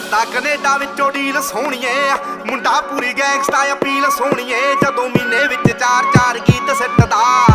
करदा कनेडा विचों डील सोहणीए मुंडा पूरी गैंगस्टा अपील सोहणीए जदों महीने विच 4-4 गीत सिੱਟਦਾ